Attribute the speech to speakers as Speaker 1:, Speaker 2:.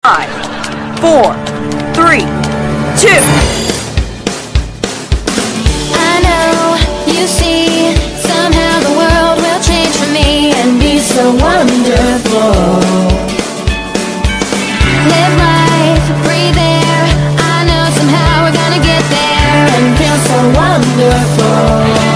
Speaker 1: 5, 4, 3, 2.
Speaker 2: I know, you see, somehow the world will change for me and be so wonderful. Live life, breathe air, I know somehow we're gonna get there and feel so wonderful.